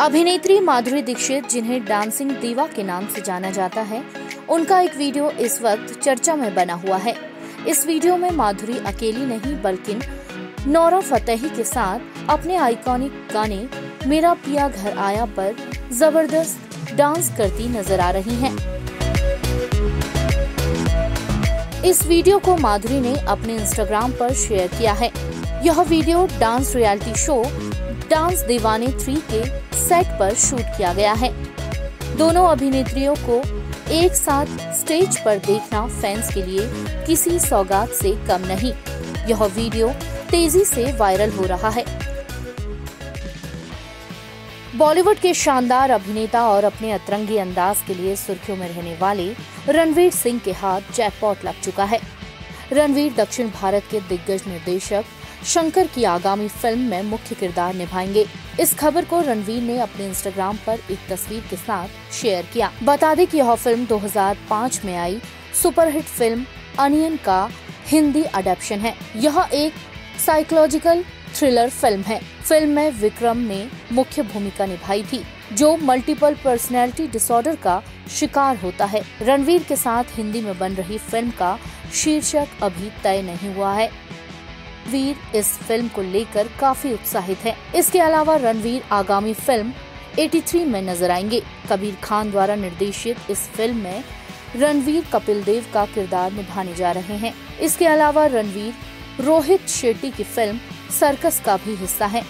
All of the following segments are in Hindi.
अभिनेत्री माधुरी दीक्षित, जिन्हें डांसिंग दीवा के नाम से जाना जाता है, उनका एक वीडियो इस वक्त चर्चा में बना हुआ है। इस वीडियो में माधुरी अकेली नहीं बल्कि नोरा फतेही के साथ अपने आइकॉनिक गाने मेरा पिया घर आया पर जबरदस्त डांस करती नजर आ रही हैं। इस वीडियो को माधुरी ने अपने इंस्टाग्राम पर शेयर किया है। यह video dance reality show dance Deewane 3 के सेट पर शूट किया गया है। दोनों अभिनेत्रियों को एक साथ स्टेज पर देखना फैंस के लिए किसी सौगात से कम नहीं। यह वीडियो तेजी से वायरल हो रहा है। बॉलीवुड के शानदार अभिनेता और अपने अतरंगी अंदाज के लिए सुर्खियों में रहने वाले रणवीर सिंह के हाथ जैकपॉट लग चुका है। रणवीर दक्षिण भारत के दिग्गज निर्देशक शंकर की आगामी फिल्म में मुख्य किरदार निभाएंगे। इस खबर को रणवीर ने अपने इंस्टाग्राम पर एक तस्वीर के साथ शेयर किया। बता दें कि यह फिल्म 2005 में आई सुपरहिट फिल्म अनियन का हिंदी अडैप्शन है। यह एक साइकोलॉजिकल थ्रिलर फिल्म है। फिल्म में विक्रम ने मुख्य भूमिका निभाई थी, जो मल्टीपल पर्सनैलिटी डिसऑर्डर का शिकार होता है। रणवीर के साथ हिंदी में बन रही फिल्म का शीर्षक अभी तय नहीं हुआ है। रणवीर इस फिल्म को लेकर काफी उत्साहित है। इसके अलावा रणवीर आगामी फिल्म 83 में नजर आएंगे। कबीर खान द्वारा निर्देशित इस फिल्म में रणवीर कपिल देव का किरदार निभाने जा रहे हैं। इसके अलावा रणवीर रोहित शेट्टी की फिल्म सर्कस का भी हिस्सा है।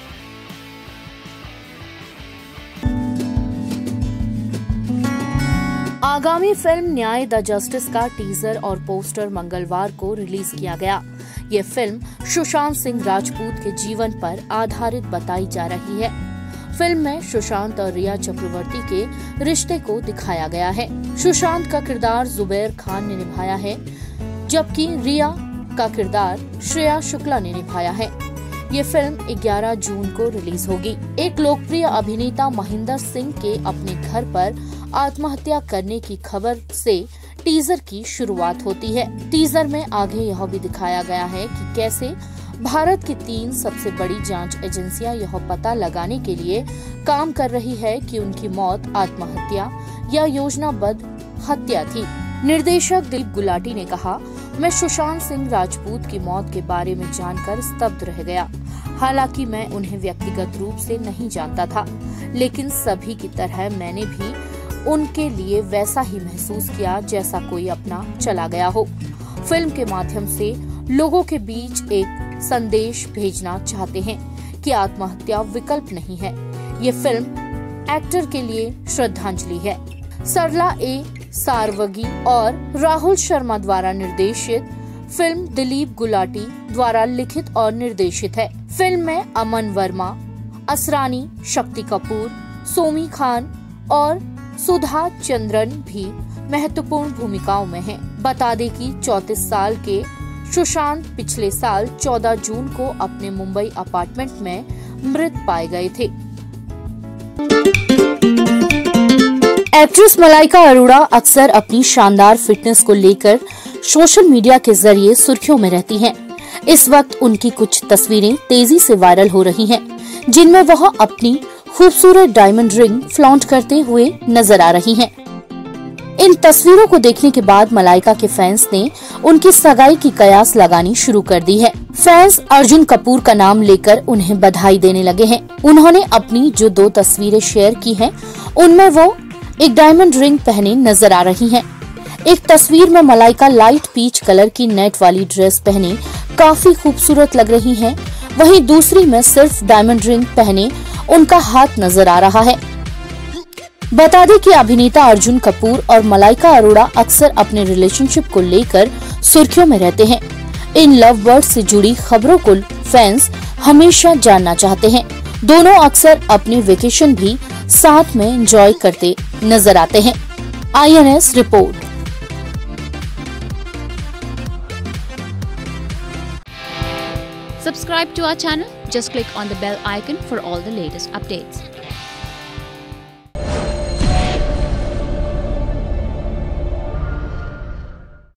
आगामी फिल्म न्याय द जस्टिस का टीजर और पोस्टर मंगलवार को रिलीज किया गया। ये फिल्म सुशांत सिंह राजपूत के जीवन पर आधारित बताई जा रही है। फिल्म में सुशांत और रिया चक्रवर्ती के रिश्ते को दिखाया गया है। सुशांत का किरदार जुबैर खान ने निभाया है, जबकि रिया का किरदार श्रेया शुक्ला ने निभाया है। ये फिल्म 11 जून को रिलीज होगी। एक लोकप्रिय अभिनेता महेंद्र सिंह के अपने घर पर आत्महत्या करने की खबर से टीजर की शुरुआत होती है। टीजर में आगे यह भी दिखाया गया है कि कैसे भारत की 3 सबसे बड़ी जांच एजेंसियां यह पता लगाने के लिए काम कर रही है कि उनकी मौत आत्महत्या या योजनाबद्ध हत्या थी। निर्देशक दिलीप गुलाटी ने कहा, मैं सुशांत सिंह राजपूत की मौत के बारे में जानकर स्तब्ध रह गया। हालांकि मैं उन्हें व्यक्तिगत रूप से नहीं जानता था, लेकिन सभी की तरह मैंने भी उनके लिए वैसा ही महसूस किया जैसा कोई अपना चला गया हो। फिल्म के माध्यम से लोगों के बीच एक संदेश भेजना चाहते हैं कि आत्महत्या विकल्प नहीं है। ये फिल्म एक्टर के लिए श्रद्धांजलि है। सरला ए सारवगी और राहुल शर्मा द्वारा निर्देशित फिल्म दिलीप गुलाटी द्वारा लिखित और निर्देशित है। फिल्म में अमन वर्मा, असरानी, शक्ति कपूर, सोमी खान और सुधा चंद्रन भी महत्वपूर्ण भूमिकाओं में हैं। बता दें कि 34 साल के सुशांत पिछले साल 14 जून को अपने मुंबई अपार्टमेंट में मृत पाए गए थे। एक्ट्रेस मलाइका अरोड़ा अक्सर अपनी शानदार फिटनेस को लेकर सोशल मीडिया के जरिए सुर्खियों में रहती हैं। इस वक्त उनकी कुछ तस्वीरें तेजी से वायरल हो रही हैं, जिनमें वह अपनी खूबसूरत डायमंड रिंग फ्लॉन्ट करते हुए नजर आ रही हैं। इन तस्वीरों को देखने के बाद मलाइका के फैंस ने उनकी सगाई की कयास लगानी शुरू कर दी है। फैंस अर्जुन कपूर का नाम लेकर उन्हें बधाई देने लगे हैं। उन्होंने अपनी जो 2 तस्वीरें शेयर की हैं, उनमें वो एक डायमंड रिंग पहने नजर आ रही हैं। एक तस्वीर में मलाइका लाइट पीच कलर की नेट वाली ड्रेस पहने काफी खूबसूरत लग रही हैं। वहीं दूसरी में सिर्फ डायमंड रिंग पहने उनका हाथ नजर आ रहा है। बता दें कि अभिनेता अर्जुन कपूर और मलाइका अरोड़ा अक्सर अपने रिलेशनशिप को लेकर सुर्खियों में रहते हैं। इन लव बर्ड्स से जुड़ी खबरों को फैंस हमेशा जानना चाहते हैं। दोनों अक्सर अपने वेकेशन भी साथ में एंजॉय करते नजर आते हैं। INS report. Subscribe to our channel. Just click on the bell icon for all the latest updates.